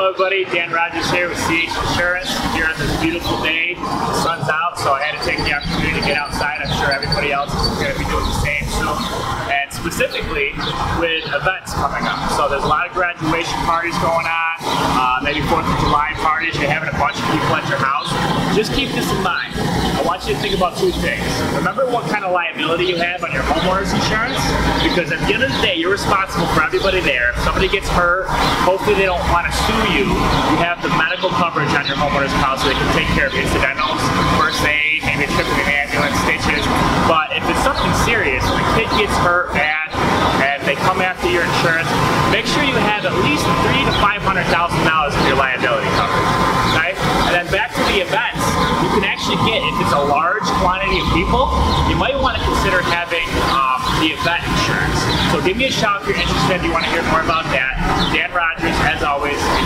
Hello everybody, Dan Rogers here with CH Insurance. Here on this beautiful day. The sun's out, so I had to take the opportunity to get outside. I'm sure everybody else is going to be doing the same soon. And specifically with events coming up. So there's a lot of graduation parties going on, maybe 4th of July parties. You're having a bunch of people at your house. Just keep this in mind. I want you to think about two things. Remember what kind of liability you have on your homeowner's insurance, because at the end of the day, you're responsible for everybody there. If somebody gets hurt, hopefully they don't want to sue you. You have the medical coverage on your homeowner's policy that can take care of incidentals, first aid, maybe a trip in an ambulance, stitches. But if it's something serious, when a kid gets hurt bad and they come after your insurance, make sure you have at least $300,000 to $500,000 of your liability coverage. Okay? And then back to the events, you can actually get, if it's a large quantity of people, you might want to consider having the event insurance. So give me a shout if you're interested, if you want to hear more about that. Dan Rogers, as always,